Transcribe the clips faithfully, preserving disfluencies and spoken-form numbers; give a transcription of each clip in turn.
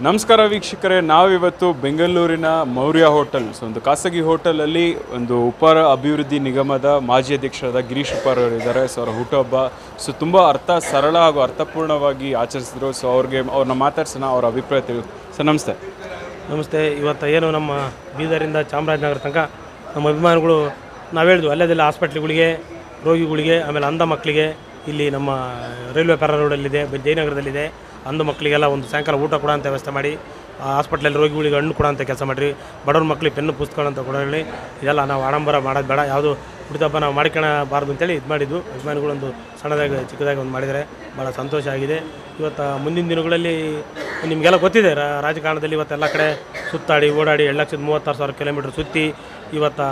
ನಮಸ್ಕಾರ ವೀಕ್ಷಕರೇ, ನಾವಿವತ್ತು ಬೆಂಗಳೂರಿನ ಮೌರ್ಯ ಹೋಟೆಲ್, ಸೊ ಒಂದು ಖಾಸಗಿ ಹೋಟೆಲಲ್ಲಿ ಒಂದು ಉಪಹಾರ ಅಭಿವೃದ್ಧಿ ನಿಗಮದ ಮಾಜಿ ಅಧ್ಯಕ್ಷರಾದ ಗಿರೀಶ್ ಉಪ್ಪಾರ್ ಅವರು ಇದ್ದಾರೆ. ಸೊ ಅವರ ಹುಟ್ಟುಹಬ್ಬ ಸೊ ತುಂಬ ಅರ್ಥ ಸರಳ ಹಾಗೂ ಅರ್ಥಪೂರ್ಣವಾಗಿ ಆಚರಿಸಿದ್ರು. ಸೊ ಅವ್ರಿಗೆ ಅವ್ರನ್ನ ಮಾತಾಡ್ಸೋಣ, ಅವರ ಅಭಿಪ್ರಾಯ ತಿಳಿ. ಸರ್ ನಮಸ್ತೆ. ನಮಸ್ತೆ. ಇವತ್ತು ಏನು ನಮ್ಮ ಬೀದರಿಂದ ಚಾಮರಾಜನಗರ ತನಕ ನಮ್ಮ ಅಭಿಮಾನಿಗಳು ನಾವು ಹೇಳಿದ್ವು, ಅಲ್ಲದೆಲ್ಲ ಹಾಸ್ಪಿಟ್ಲ್ಗಳಿಗೆ, ರೋಗಿಗಳಿಗೆ, ಆಮೇಲೆ ಅಂಧ ಮಕ್ಕಳಿಗೆ, ಇಲ್ಲಿ ನಮ್ಮ ರೈಲ್ವೆ ಪ್ಯಾರಾ ರೋಡಲ್ಲಿದೆ, ಜಯನಗರದಲ್ಲಿದೆ, ಅಂಧ ಮಕ್ಕಳಿಗೆಲ್ಲ ಒಂದು ಸಾಯಂಕಾಲ ಊಟ ಕೊಡೋಂಥ ವ್ಯವಸ್ಥೆ ಮಾಡಿ, ಹಾಸ್ಪಿಟ್ಲಲ್ಲಿ ರೋಗಿಗಳಿಗೆ ಹಣ್ಣು ಕೊಡೋಂಥ ಕೆಲಸ ಮಾಡಿರಿ, ಬಡವ್ರ ಮಕ್ಕಳಿಗೆ ಪೆನ್ನು ಪುಸ್ತಕಗಳಂತ ಕೊಡೋಳಿ. ಇದೆಲ್ಲ ನಾವು ಆಡಂಬರ ಮಾಡೋದು ಬೇಡ, ಯಾವುದು ಹುಟ್ಟಿದಬ್ಬ ನಾವು ಮಾಡ್ಕೊಳಬಾರ್ದು ಅಂತೇಳಿ ಇದು ಮಾಡಿದ್ದು. ಅಭಿಮಾನಿಗಳೊಂದು ಸಣ್ಣದಾಗಿ ಚಿಕ್ಕದಾಗಿ ಒಂದು ಮಾಡಿದರೆ ಭಾಳ ಸಂತೋಷ ಆಗಿದೆ. ಇವತ್ತು ಮುಂದಿನ ದಿನಗಳಲ್ಲಿ ನಿಮಗೆಲ್ಲ ಗೊತ್ತಿದೆ, ರಾಜಕಾರಣದಲ್ಲಿ ಇವತ್ತೆಲ್ಲ ಕಡೆ ಸುತ್ತಾಡಿ ಓಡಾಡಿ ಎರಡು ಲಕ್ಷದ ಮೂವತ್ತಾರು ಸಾವಿರ ಕಿಲೋಮೀಟ್ರ್ ಸುತ್ತಿ ಇವತ್ತು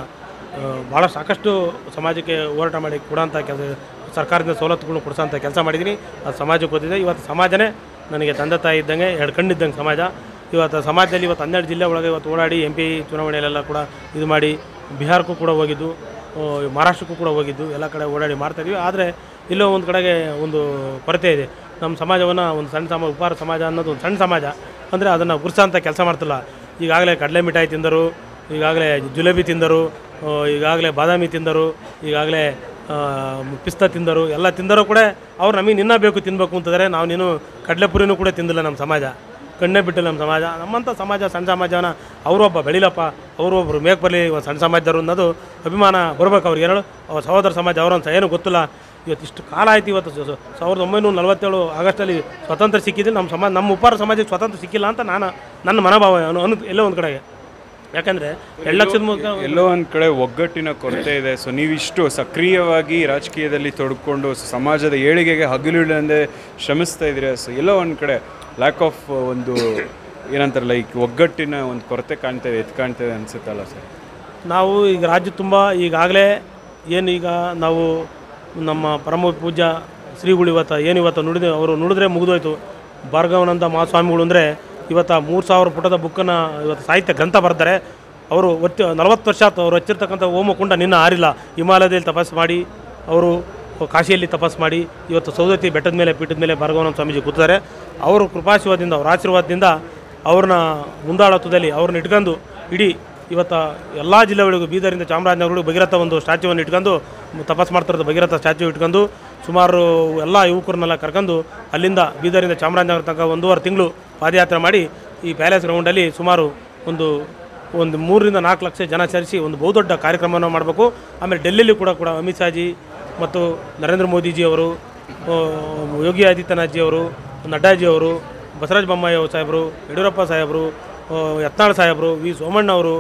ಭಾಳ ಸಾಕಷ್ಟು ಸಮಾಜಕ್ಕೆ ಹೋರಾಟ ಮಾಡಿ ಕೊಡೋಂಥ ಕೆಲಸ, ಸರ್ಕಾರದಿಂದ ಸವಲತ್ತುಗಳು ಕೊಡಿಸೋಂಥ ಕೆಲಸ ಮಾಡಿದ್ದೀನಿ. ಅದು ಸಮಾಜಕ್ಕೆ ಗೊತ್ತಿದೆ. ಇವತ್ತು ಸಮಾಜನೇ ನನಗೆ ತಂದೆ ತಾಯಿ ಇದ್ದಂಗೆ, ಎರಡು ಕಣ್ಣಿದ್ದಂಗೆ ಸಮಾಜ. ಇವತ್ತು ಸಮಾಜದಲ್ಲಿ ಇವತ್ತು ಹನ್ನೆರಡು ಜಿಲ್ಲೆ ಒಳಗೆ ಇವತ್ತು ಓಡಾಡಿ ಎಂ ಪಿ ಚುನಾವಣೆಯಲ್ಲೆಲ್ಲ ಕೂಡ ಇದು ಮಾಡಿ, ಬಿಹಾರಕ್ಕೂ ಕೂಡ ಹೋಗಿದ್ದು, ಮಹಾರಾಷ್ಟ್ರಕ್ಕೂ ಕೂಡ ಹೋಗಿದ್ದು, ಎಲ್ಲ ಕಡೆ ಓಡಾಡಿ ಮಾಡ್ತಾಯಿದ್ವಿ. ಆದರೆ ಇಲ್ಲೋ ಒಂದು ಕಡೆಗೆ ಒಂದು ಕೊರತೆ ಇದೆ. ನಮ್ಮ ಸಮಾಜವನ್ನು ಒಂದು ಸಣ್ಣ ಸಮಾಜ, ಉಪಹಾರ ಸಮಾಜ ಅನ್ನೋದು ಒಂದು ಸಣ್ಣ ಸಮಾಜ ಅಂದರೆ ಅದನ್ನು ಗುರ್ಸೋಂಥ ಕೆಲಸ ಮಾಡ್ತಿಲ್ಲ. ಈಗಾಗಲೇ ಕಡಲೆ ಮಿಠಾಯಿ ತಿಂದರು, ಈಗಾಗಲೇ ಜಿಲೇಬಿ ತಿಂದರು, ಈಗಾಗಲೇ ಬಾದಾಮಿ ತಿಂದರು, ಈಗಾಗಲೇ ಪಿಸ್ತಾ ತಿಂದರು, ಎಲ್ಲ ತಿಂದರೂ ಕೂಡ ಅವ್ರು ನಮಗೆ ನಿನ್ನ ಬೇಕು ತಿನ್ನಬೇಕು ಅಂತಂದರೆ ನಾವು ನೀನು ಕಡಲೆಪುರಿನೂ ಕೂಡ ತಿಂದಿಲ್ಲ. ನಮ್ಮ ಸಮಾಜ ಕಣ್ಣೇ ಬಿಟ್ಟಿಲ್ಲ. ನಮ್ಮ ಸಮಾಜ, ನಮ್ಮಂಥ ಸಮಾಜ, ಸಣ್ಣ ಸಮಾಜನ ಅವರೊಬ್ಬ ಬೆಳಿಲಪ್ಪ, ಅವರೊಬ್ಬರು ಮೇಕ್ ಬರಲಿ, ಒಂದು ಸಣ್ಣ ಸಮಾಜದವರು ಅನ್ನೋದು ಅಭಿಮಾನ ಬರ್ಬೇಕು ಅವ್ರಿಗೆ. ಹೇಳು ಅವ್ರ ಸಹೋದರ ಸಮಾಜ ಅವರಂತ ಏನು ಗೊತ್ತಿಲ್ಲ. ಇವತ್ತು ಇಷ್ಟು ಕಾಲ ಆಯ್ತು. ಇವತ್ತು ಸಾವಿರದ ಒಂಬೈನೂರ ನಲವತ್ತೇಳು ಆಗಸ್ಟಲ್ಲಿ ಸ್ವಾತಂತ್ರ್ಯ ಸಿಕ್ಕಿದ್ದು ನಮ್ಮ ಸಮಾಜ, ನಮ್ಮ ಉಪಹಾರ ಸಮಾಜಕ್ಕೆ ಸ್ವಾತಂತ್ರ್ಯ ಸಿಕ್ಕಿಲ್ಲ ಅಂತ ನಾನು ನನ್ನ ಮನೋಭಾವ ಅನು ಎಲ್ಲೋ ಒಂದು ಕಡೆಗೆ. ಯಾಕಂದರೆ ಎರಡು ಲಕ್ಷದ ಮೂಲಕ ಎಲ್ಲೋ ಒಂದು ಕಡೆ ಒಗ್ಗಟ್ಟಿನ ಕೊರತೆ ಇದೆ. ಸೊ ನೀವಿಷ್ಟು ಸಕ್ರಿಯವಾಗಿ ರಾಜಕೀಯದಲ್ಲಿ ತೊಡ್ಕೊಂಡು ಸಮಾಜದ ಏಳಿಗೆಗೆ ಹಗಲಿಲ್ಲದೆ ಶ್ರಮಿಸ್ತಾ ಇದ್ದೀರಾ. ಸೊ ಎಲ್ಲೋ ಒಂದು ಕಡೆ ಲ್ಯಾಕ್ ಆಫ್ ಒಂದು ಏನಂತಾರಲ್ಲ, ಈಗ ಒಗ್ಗಟ್ಟಿನ ಒಂದು ಕೊರತೆ ಕಾಣ್ತಾ ಇದೆ, ಎತ್ತು ಕಾಣ್ತಾ ಇದೆ ಅನಿಸುತ್ತಲ್ಲ ಸರ್? ನಾವು ಈಗ ರಾಜ್ಯ ತುಂಬ ಈಗಾಗಲೇ ಏನು ಈಗ ನಾವು ನಮ್ಮ ಪರಮ ಪೂಜ್ಯ ಶ್ರೀಗಳು ಇವತ್ತು ಏನು ಇವತ್ತು ನುಡಿದ ಅವರು ನುಡಿದ್ರೆ ಮುಗಿದೋಯ್ತು. ಭಾರ್ಗವಾನಂದ ಮಹಾಸ್ವಾಮಿಗಳು ಅಂದರೆ ಇವತ್ತು ಮೂರು ಸಾವಿರ ಪುಟದ ಬುಕ್ಕನ್ನು ಇವತ್ತು ಸಾಹಿತ್ಯ ಗ್ರಂಥ ಬರ್ತಾರೆ. ಅವರು ಒತ್ತು ನಲವತ್ತು ವರ್ಷ ಆಯ್ತು ಅವರು ಹಚ್ಚಿರ್ತಕ್ಕಂಥ ಹೋಮಕುಂಡ ನಿನ್ನ ಆರಿಲ್ಲ. ಹಿಮಾಲಯದಲ್ಲಿ ತಪಸ್ಸು ಮಾಡಿ, ಅವರು ಕಾಶಿಯಲ್ಲಿ ತಪಸ್ಸು ಮಾಡಿ, ಇವತ್ತು ಸೌದತ್ತಿ ಬೆಟ್ಟದ ಮೇಲೆ ಪೀಠದ ಮೇಲೆ ಭಾರ್ಗವಾನಂದ ಸ್ವಾಮೀಜಿ ಕೂತಾರೆ. ಅವರು ಕೃಪಾಶೀರ್ವಾದದಿಂದ, ಅವ್ರ ಆಶೀರ್ವಾದದಿಂದ ಅವ್ರನ್ನ ಮುಂದಾಳತ್ವದಲ್ಲಿ ಅವ್ರನ್ನ ಇಟ್ಕೊಂಡು ಇಡೀ ಇವತ್ತು ಎಲ್ಲ ಜಿಲ್ಲೆಗಳಿಗೂ, ಬೀದರಿಂದ ಚಾಮರಾಜನಗರಗಳಿಗೂ ಭಗೀರಥ ಒಂದು ಸ್ಟ್ಯಾಚ್ಯೂವನ್ನು ಇಟ್ಕೊಂಡು ತಪಸ್ಸು ಮಾಡ್ತಿರೋದು. ಭಗೀರಥ ಸ್ಟ್ಯಾಚ್ಯೂ ಇಟ್ಕೊಂಡು ಸುಮಾರು ಎಲ್ಲ ಯುವಕರನ್ನೆಲ್ಲ ಕರ್ಕೊಂಡು ಅಲ್ಲಿಂದ ಬೀದರಿಂದ ಚಾಮರಾಜನಗರ ತನಕ ಒಂದೂವರೆ ತಿಂಗಳು ಪಾದಯಾತ್ರೆ ಮಾಡಿ ಈ ಪ್ಯಾಲೇಸ್ ಗ್ರೌಂಡಲ್ಲಿ ಸುಮಾರು ಒಂದು ಒಂದು ಮೂರರಿಂದ ನಾಲ್ಕು ಲಕ್ಷ ಜನ ಸೇರಿಸಿ ಒಂದು ಬಹುದೊಡ್ಡ ಕಾರ್ಯಕ್ರಮವನ್ನು ಮಾಡಬೇಕು. ಆಮೇಲೆ ಡೆಲ್ಲಿಲಿ ಕೂಡ ಕೂಡ ಅಮಿತ್ ಶಾಜಿ ಮತ್ತು ನರೇಂದ್ರ ಮೋದಿಜಿಯವರು, ಯೋಗಿ ಆದಿತ್ಯನಾಥ್ಜಿಯವರು, ನಡ್ಡಾಜಿಯವರು, ಬಸವರಾಜ ಬೊಮ್ಮಾಯಿ ಸಾಹೇಬರು, ಯಡಿಯೂರಪ್ಪ ಸಾಹೇಬರು, ಯತ್ನಾಳ್ ಸಾಹೇಬರು, ವಿ ಸೋಮಣ್ಣ ಅವರು,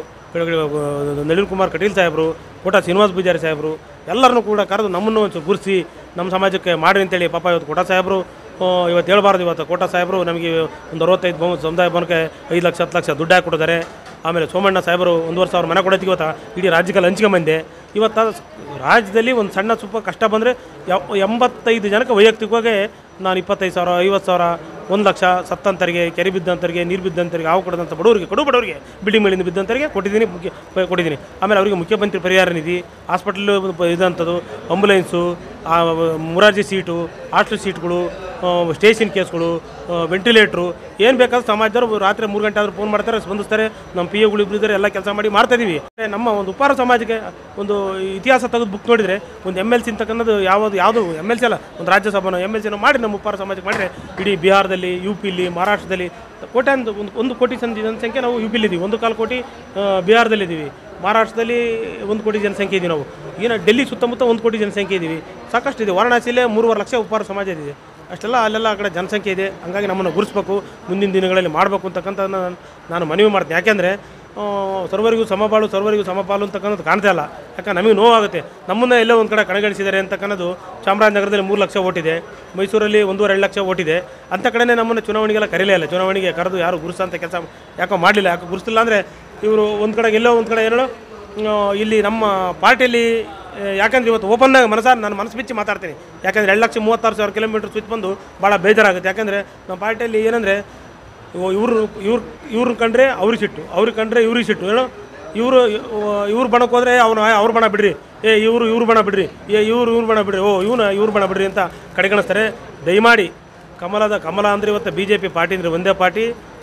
ನಳಿನ್ ಕುಮಾರ್ ಕಟೀಲ್ ಸಾಹೇಬರು, ಕೋಟಾ ಶ್ರೀನಿವಾಸ ಪೂಜಾರಿ ಸಾಹೇಬರು ಎಲ್ಲರನ್ನೂ ಕೂಡ ಕರೆದು ನಮ್ಮನ್ನು ಒಂದು ಗುರುಸಿ ನಮ್ಮ ಸಮಾಜಕ್ಕೆ ಮಾಡಿ ಅಂತೇಳಿ. ಪಾಪ ಇವತ್ತು ಕೋಟಾ ಸಾಹೇಬರು ಇವತ್ತು ಹೇಳ್ಬಾರ್ದು. ಇವತ್ತು ಕೋಟಾ ಸಾಹೇಬರು ನಮಗೆ ಒಂದು ಅರವತ್ತೈದು ಭವ ಸಮುದಾಯ ಭವನಕ್ಕೆ ಐದು ಲಕ್ಷ ಹತ್ತು ಲಕ್ಷ ದುಡ್ಡು ಹಾಕಿ ಕೊಟ್ಟಿದ್ದಾರೆ. ಆಮೇಲೆ ಸೋಮಣ್ಣ ಸಾಹೇಬರು ಒಂದುವರೆ ಸಾವಿರ ಮನೆ ಕೊಡೋತ್ತಿಗೆ ಇವತ್ತು ಇಡೀ ರಾಜ್ಯಕ್ಕೆ ಹಂಚಿಕೆ ಬಂದೆ. ಇವತ್ತು ರಾಜ್ಯದಲ್ಲಿ ಒಂದು ಸಣ್ಣ ಸ್ವಲ್ಪ ಕಷ್ಟ ಬಂದರೆ ಎಂಬತ್ತೈದು ಜನಕ್ಕೆ ವೈಯಕ್ತಿಕವಾಗಿ ನಾನು ಇಪ್ಪತ್ತೈದು ಸಾವಿರ, ಐವತ್ತು ಸಾವಿರ, ಒಂದು ಲಕ್ಷ ಸತ್ತಂತರಿಗೆ, ಕೆರೆ ಬಿದ್ದಂಥರಿಗೆ, ನೀರು ಬಿದ್ದಂಥರಿಗೆ, ಹಾವು ಕೊಡೋದಂಥ ಬಡವರಿಗೆ, ಕಡು ಬಡವರಿಗೆ, ಬಿಲ್ಡಿಂಗ್ ಮೇಲಿಂದ ಬಿದ್ದಂಥರಿಗೆ ಕೊಟ್ಟಿದ್ದೀನಿ, ಮುಖ್ಯ ಕೊಟ್ಟಿದ್ದೀನಿ. ಆಮೇಲೆ ಅವರಿಗೆ ಮುಖ್ಯಮಂತ್ರಿ ಪರಿಹಾರ ನಿಧಿ, ಹಾಸ್ಪಿಟಲ್ ಇದಂಥದ್ದು, ಆಂಬುಲೆನ್ಸು, ಮುರಾರ್ಜಿ ಸೀಟು, ಹಾಸ್ಟೆಲ್ ಸೀಟ್ಗಳು, ಸ್ಟೇಷನ್ ಕೇಸ್ಗಳು, ವೆಂಟಿಲೇಟ್ರು, ಏನು ಬೇಕಾದ್ರೂ ಸಮಾಜದವರು ರಾತ್ರಿ ಮೂರು ಗಂಟೆ ಆದರೂ ಫೋನ್ ಮಾಡ್ತಾರೆ, ಸ್ಪಂದಿಸ್ತಾರೆ. ನಮ್ಮ ಪಿ ಎಗಳು ಇಬ್ಬರು ಇದ್ದಾರೆ, ಎಲ್ಲ ಕೆಲಸ ಮಾಡಿ ಮಾಡ್ತಾಯಿದ್ದೀವಿ. ನಮ್ಮ ಒಂದು ಉಪಹಾರ ಸಮಾಜಕ್ಕೆ ಒಂದು ಇತಿಹಾಸ ತೆಗೆದು ಬುಕ್ ನೋಡಿದರೆ ಒಂದು ಎಮ್ ಎಲ್ ಸಿ ಅಂತಕ್ಕನ್ನೋದು ಯಾವುದು ಯಾವುದು ಎಮ್ ಎಲ್ ಸಿ ಅಲ್ಲ, ಒಂದು ರಾಜ್ಯಸಭೆನೋ ಎಮ್ ಎಲ್ ಸಿನೋ ಮಾಡಿ ನಮ್ಮ ಉಪಹಾರ ಸಮಾಜಕ್ಕೆ ಮಾಡಿದರೆ ಇಡೀ ಬಿಹಾರದಲ್ಲಿ, ಯು ಪಿಲಿ, ಮಹಾರಾಷ್ಟ್ರದಲ್ಲಿ ಕೋಟ್ಯಾಂತ ಒಂದು ಒಂದು ಕೋಟಿ ಜನಸಂಖ್ಯೆ ನಾವು ಯು ಪಿಲಿದ್ದೀವಿ, ಒಂದು ಕಾಲು ಕೋಟಿ ಬಿಹಾರದಲ್ಲಿದ್ದೀವಿ, ಮಹಾರಾಷ್ಟ್ರದಲ್ಲಿ ಒಂದು ಕೋಟಿ ಜನಸಂಖ್ಯೆ ಇದ್ದೀವಿ ನಾವು. ಏನು ಡೆಲ್ಲಿ ಸುತ್ತಮುತ್ತ ಒಂದು ಕೋಟಿ ಜನಸಂಖ್ಯೆ ಇದ್ದೀವಿ, ಸಾಕಷ್ಟು ಇದೆ. ವಾರಣಾಸಿಯಲ್ಲೇ ಮೂರುವರೆ ಲಕ್ಷ ಉಪಹಾರ ಸಮಾಜ ಇದೆ. ಅಷ್ಟೆಲ್ಲ ಅಲ್ಲೆಲ್ಲ ಆ ಕಡೆ ಜನಸಂಖ್ಯೆ ಇದೆ. ಹಂಗಾಗಿ ನಮ್ಮನ್ನು ಗುರುಸ್ಬೇಕು, ಮುಂದಿನ ದಿನಗಳಲ್ಲಿ ಮಾಡಬೇಕು ಅಂತಕ್ಕಂಥ ನಾನು ಮನವಿ ಮಾಡ್ತೀನಿ. ಯಾಕೆಂದರೆ ಸರ್ವರಿಗೂ ಸಮಬಾಳು, ಸರ್ವರಿಗೂ ಸಮಪಾಲು ಅಂತಕ್ಕನ್ನೋದು ಕಾಣ್ತಾ ಇಲ್ಲ. ಯಾಕಂದ್ರೆ ನಮಗೆ ನೋವಾಗುತ್ತೆ. ನಮ್ಮನ್ನು ಎಲ್ಲೋ ಒಂದು ಕಡೆ ಕಡೆಗಣಿಸಿದ್ದಾರೆ ಅಂತಕ್ಕನ್ನೋದು. ಚಾಮರಾಜನಗರದಲ್ಲಿ ಮೂರು ಲಕ್ಷ ಓಟಿದೆ, ಮೈಸೂರಲ್ಲಿ ಒಂದೂವರೆ ಎರಡು ಲಕ್ಷ ಓಟಿದೆ. ಅಂಥ ಕಡೆನೇ ನಮ್ಮನ್ನು ಚುನಾವಣೆಗೆಲ್ಲ ಕರೀಲೇ ಇಲ್ಲ. ಚುನಾವಣೆಗೆ ಕರೆದು ಯಾರು ಗುರುಸಂಥ ಕೆಲಸ ಯಾಕೋ ಮಾಡಲಿಲ್ಲ. ಯಾಕೆ ಗುರುಸಿಲ್ಲ ಅಂದರೆ ಇವರು ಒಂದು ಕಡೆಗೆ ಎಲ್ಲೋ ಒಂದು ಕಡೆ ಏನೋ ಇಲ್ಲಿ ನಮ್ಮ ಪಾರ್ಟಿಯಲ್ಲಿ, ಯಾಕಂದರೆ ಇವತ್ತು ಓಪನ್ನಾಗಿ ಮನಸ್ಸಾರ ನಾನು ಮನಸ್ಸು ಬಿಚ್ಚಿ ಮಾತಾಡ್ತೀನಿ. ಯಾಕಂದರೆ ಎರಡು ಲಕ್ಷ ಮೂವತ್ತಾರು ಸಾವಿರ ಕಿಲೋಮೀಟ್ರ್ ಸುತ್ತ ಬಂದು ಭಾಳ ಬೇಜಾರಾಗುತ್ತೆ. ಯಾಕಂದರೆ ನಮ್ಮ ಪಾರ್ಟಿಯಲ್ಲಿ ಏನಂದರೆ ಇವರು ಇವ್ರು ಇವ್ರನ್ನ ಕಂಡ್ರೆ ಅವ್ರಿಗೆ ಸಿಟ್ಟು, ಅವ್ರಿಗೆ ಕಂಡ್ರೆ ಇವ್ರಿಗೆ ಸಿಟ್ಟು. ಏನೋ ಇವರು ಇವ್ರು ಬಣಕ್ಕೆ ಹೋದರೆ ಅವನು ಅವ್ರ ಬಣ ಬಿಡ್ರಿ, ಏ ಇವರು ಇವ್ರು ಬಣ ಬಿಡ್ರಿ, ಏ ಇವ್ರು ಇವ್ರು ಬಣ ಬಿಡ್ರಿ, ಓ ಇವನು ಇವ್ರು ಬಣ ಬಿಡ್ರಿ ಅಂತ ಕಡೆಗಣಿಸ್ತಾರೆ. ದಯಮಾಡಿ ಕಮಲದ ಕಮಲ ಅಂದರೆ ಇವತ್ತು ಬಿ ಜೆ ಪಿ ಪಾರ್ಟಿ ಅಂದರೆ ಒಂದೇ ಪಾರ್ಟಿ.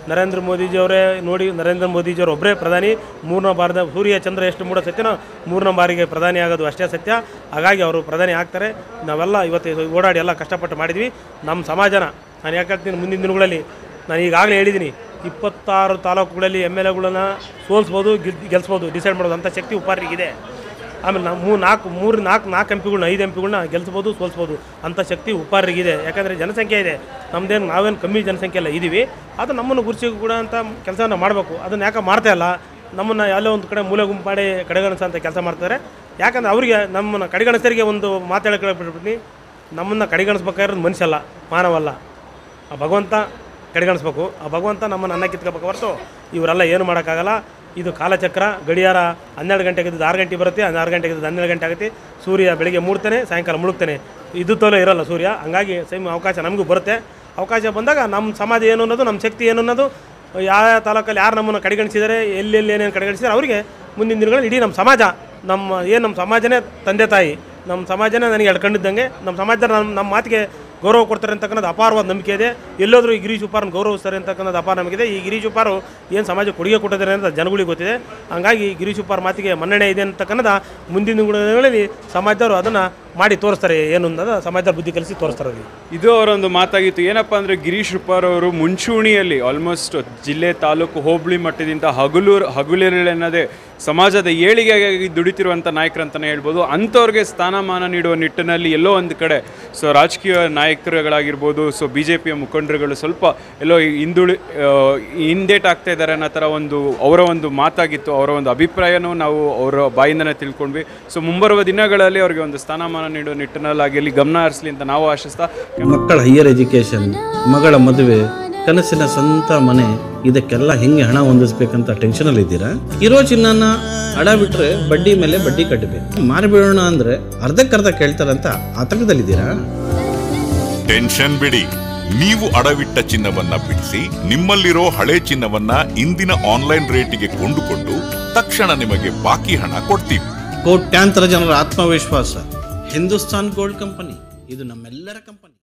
ನರೇಂದ್ರ ಮೋದಿಜಿಯವರೇ ನೋಡಿ, ನರೇಂದ್ರ ಮೋದಿಜಿಯವರು ಒಬ್ಬರೇ ಪ್ರಧಾನಿ. ಮೂರನೇ ಬಾರದ ಸೂರ್ಯ ಚಂದ್ರ ಎಷ್ಟು ಮೂಡ ಸತ್ಯನೋ ಮೂರನೇ ಬಾರಿಗೆ ಪ್ರಧಾನಿ ಆಗೋದು ಅಷ್ಟೇ ಸತ್ಯ. ಹಾಗಾಗಿ ಅವರು ಪ್ರಧಾನಿ ಆಗ್ತಾರೆ. ನಾವೆಲ್ಲ ಇವತ್ತು ಓಡಾಡಿ ಎಲ್ಲ ಕಷ್ಟಪಟ್ಟು ಮಾಡಿದ್ವಿ ನಮ್ಮ ಸಮಾಜನ. ನಾನು ಯಾಕೆ ಹೇಳ್ತೀನಿ, ಮುಂದಿನ ದಿನಗಳಲ್ಲಿ ನಾನು ಈಗಾಗಲೇ ಹೇಳಿದ್ದೀನಿ, ಇಪ್ಪತ್ತಾರು ತಾಲೂಕುಗಳಲ್ಲಿ ಎಮ್ ಎಲ್ ಎಗಳನ್ನ ಸೋಲಿಸ್ಬೋದು, ಗೆಲ್ ಗೆಲ್ಲಿಸ್ಬೋದು, ಡಿಸೈಡ್ ಮಾಡೋದು ಅಂಥ ಶಕ್ತಿ ಉಪಾರಿಗಿದೆ. ಆಮೇಲೆ ನಾವು ಮೂರು ನಾಲ್ಕು ಮೂರು ನಾಲ್ಕು ನಾಲ್ಕು ಎಂ ಪಿಗಳನ್ನ ಐದು ಎಂ ಪಿಗಳನ್ನ ಗೆಲ್ಲಿಸ್ಬೋದು, ಸೋಲಿಸ್ಬೋದು ಅಂಥ ಶಕ್ತಿ ಉಪಾರಿಗಿದೆ. ಯಾಕಂದರೆ ಜನಸಂಖ್ಯೆ ಇದೆ, ನಮ್ಮದೇನು ನಾವೇನು ಕಮ್ಮಿ ಜನಸಂಖ್ಯೆ ಎಲ್ಲ ಇದ್ದೀವಿ. ಅದು ನಮ್ಮನ್ನು ಗುರುತಿಸಿ ಕೂಡ ಅಂತ ಕೆಲಸನ ಮಾಡಬೇಕು. ಅದನ್ನು ಯಾಕೆ ಮಾಡ್ತಾ ಇಲ್ಲ, ನಮ್ಮನ್ನು ಎಲ್ಲೋ ಒಂದು ಕಡೆ ಮೂಲೆ ಗುಂಪು ಮಾಡಿ ಕಡೆಗಣಿಸೋ ಅಂತ ಕೆಲಸ ಮಾಡ್ತಾರೆ. ಯಾಕಂದರೆ ಅವರಿಗೆ ನಮ್ಮನ್ನು ಕಡೆಗಣಿಸರಿಗೆ ಒಂದು ಮಾತಾಡೋಕೆ ನಮ್ಮನ್ನು ಕಡೆಗಣಿಸ್ಬೇಕಾಗಿರೋದು ಮನುಷ್ಯ ಅಲ್ಲ, ಮಾನವಲ್ಲ, ಆ ಭಗವಂತ ಕಡೆಗಣಿಸ್ಬೇಕು. ಆ ಭಗವಂತ ನಮ್ಮನ್ನು ಅನ್ನ ಕಿತ್ಕೋಬೇಕು ಹೊರತು ಇವರೆಲ್ಲ ಏನು ಮಾಡೋಕ್ಕಾಗಲ್ಲ. ಇದು ಕಾಲಚಕ್ರ, ಗಡಿಯಾರ ಹನ್ನೆರಡು ಗಂಟೆಗೆ ಇದ್ದು ಆರು ಗಂಟೆ ಬರುತ್ತೆ, ಆರು ಗಂಟೆಗೆ ಇದ್ದು ಹನ್ನೆರಡು ಗಂಟೆ ಆಗುತ್ತೆ. ಸೂರ್ಯ ಬೆಳಿಗ್ಗೆ ಮೂಡ್ತಾನೆ, ಸಾಯಂಕಾಲ ಮುಳುಗ್ತಾನೆ. ಇದು ತೋಲೆ ಇರೋಲ್ಲ ಸೂರ್ಯ. ಹಂಗಾಗಿ ಸೇಮ್ ಅವಕಾಶ ನಮಗೂ ಬರುತ್ತೆ. ಅವಕಾಶ ಬಂದಾಗ ನಮ್ಮ ಸಮಾಜ ಏನು ಅನ್ನೋದು, ನಮ್ಮ ಶಕ್ತಿ ಏನು ಅನ್ನೋದು, ಯಾವ ತಾಲೂಕಲ್ಲಿ ಯಾರು ನಮ್ಮನ್ನು ಕಡೆಗಣಿಸಿದ್ದಾರೆ, ಎಲ್ಲೆಲ್ಲಿ ಏನೇನು ಕಡೆಗಣಿಸಿದ್ದಾರೆ ಅವರಿಗೆ ಮುಂದಿನ ದಿನಗಳಲ್ಲಿ ಇಡೀ ನಮ್ಮ ಸಮಾಜ, ನಮ್ಮ ಏನು ನಮ್ಮ ಸಮಾಜನೇ ತಂದೆ ತಾಯಿ, ನಮ್ಮ ಸಮಾಜನೇ ನನಗೆ ಎಳ್ಕೊಂಡಿದ್ದಂಗೆ. ನಮ್ಮ ಸಮಾಜದಲ್ಲಿ ನಮ್ಮ ನಮ್ಮ ಮಾತಿಗೆ ಗೌರವ ಕೊಡ್ತಾರೆ ಅಂತಕ್ಕನ್ನೋದು ಅಪಾರವಾದ ನಂಬಿಕೆ ಇದೆ. ಎಲ್ಲೋದ್ರೂ ಈ ಗಿರೀಶ್ ಉಪ್ಪಾರನ್ನು ಗೌರವಿಸ್ತಾರೆ ಅಂತಕ್ಕನ್ನೋದು ಅಪಾರ ನಂಬಿಕೆ ಇದೆ. ಈ ಗಿರೀಶ್ ಉಪ್ಪಾರು ಏನು ಸಮಾಜ ಕೊಡುಗೆ ಕೊಟ್ಟಿದ್ದಾರೆ ಅಂತ ಜನಗಳಿಗೆ ಗೊತ್ತಿದೆ. ಹಂಗಾಗಿ ಗಿರೀಶ್ ಉಪ್ಪಾರ ಮಾತಿಗೆ ಮನ್ನಣೆ ಇದೆ ಅಂತಕ್ಕನ್ನೋದು ಮುಂದಿನ ದಿನಗಳಲ್ಲಿ ಸಮಾಜದವರು ಅದನ್ನು ಮಾಡಿ ತೋರಿಸ್ತಾರೆ. ಏನು ಅನ್ನೋದು ಸಮಾಜದ ಬುದ್ಧಿ ಕಲಿಸಿ ತೋರಿಸ್ತಾರೆ. ಇದು ಅವರೊಂದು ಮಾತಾಗಿತ್ತು. ಏನಪ್ಪ ಅಂದರೆ ಗಿರೀಶ್ ಉಪ್ಪಾರ್ ಅವರು ಮುಂಚೂಣಿಯಲ್ಲಿ ಆಲ್ಮೋಸ್ಟ್ ಜಿಲ್ಲೆ, ತಾಲೂಕು, ಹೋಬಳಿ ಮಟ್ಟದಿಂದ ಹಗಲೂರು ಹಗಲಿರಲೆನ್ನದೇ ಸಮಾಜದ ಏಳಿಗೆಗಾಗಿ ದುಡಿತಿರುವಂಥ ನಾಯಕರಂತಲೇ ಹೇಳ್ಬೋದು. ಅಂಥವ್ರಿಗೆ ಸ್ಥಾನಮಾನ ನೀಡುವ ನಿಟ್ಟಿನಲ್ಲಿ ಎಲ್ಲೋ ಒಂದು ಕಡೆ ಸೊ ರಾಜಕೀಯ ನಾಯಕರುಗಳಾಗಿರ್ಬೋದು, ಸೊ ಬಿ ಜೆ ಪಿಯ ಮುಖಂಡರುಗಳು ಸ್ವಲ್ಪ ಎಲ್ಲೋ ಹಿಂದುಳಿ ಹಿಂದೇಟ್ ಆಗ್ತಾ ಇದ್ದಾರೆ ಅನ್ನೋ ಥರ ಒಂದು ಅವರ ಒಂದು ಮಾತಾಗಿತ್ತು. ಅವರ ಒಂದು ಅಭಿಪ್ರಾಯನೂ ನಾವು ಅವರ ಬಾಯಿಂದನೇ ತಿಳ್ಕೊಂಡ್ವಿ. ಸೊ ಮುಂಬರುವ ದಿನಗಳಲ್ಲಿ ಅವರಿಗೆ ಒಂದು ಸ್ಥಾನಮಾನ ನೀಡುವ ನಿಟ್ಟಿನಲ್ಲಾಗಿ ಗಮನ ಹರಿಸಲಿ ಅಂತ ನಾವು ಆಶಿಸ್ತಾ, ಮಕ್ಕಳ ಹೈಯರ್ ಎಜುಕೇಷನ್, ಮಗಳ ಮದುವೆ, ಕನಸಿನ ಸ್ವಂತ ಮನೆ, ಇದಕ್ಕೆಲ್ಲ ಹೆಂಗೆ ಹಣ ಹೊಂದಿಸ್ಬೇಕಂತ ಟೆನ್ಷನಲ್ಲಿ ಇದ್ದೀರಾ? ಇರೋ ಚಿನ್ನನ ಅಡ ಬಿಟ್ರೆ ಬಡ್ಡಿ ಮೇಲೆ ಬಡ್ಡಿ ಕಟ್ಟಬೇಕು. ಮಾರಿಬಿಡೋಣ ಅಂದ್ರೆ ಅರ್ಧಕ್ಕರ್ಧ ಕೇಳ್ತಾರಂತ ಆತಂಕದಲ್ಲಿದ್ದೀರಾ? ಟೆನ್ಷನ್ ಬಿಡಿ, ನೀವು ಅಡವಿಟ್ಟ ಚಿನ್ನವನ್ನ ಬಿಡಿಸಿ ನಿಮ್ಮಲ್ಲಿರೋ ಹಳೆ ಚಿನ್ನವನ್ನ ಇಂದಿನ ಆನ್ಲೈನ್ ರೇಟಿಗೆ ಕೊಂಡುಕೊಂಡು ತಕ್ಷಣ ನಿಮಗೆ ಬಾಕಿ ಹಣ ಕೊಡ್ತೀವಿ. ಕೋಟ್ಯಾಂತರ ಜನರ ಆತ್ಮವಿಶ್ವಾಸ ಹಿಂದೂಸ್ತಾನ್ ಗೋಲ್ಡ್ ಕಂಪನಿ, ಇದು ನಮ್ಮೆಲ್ಲರ ಕಂಪನಿ.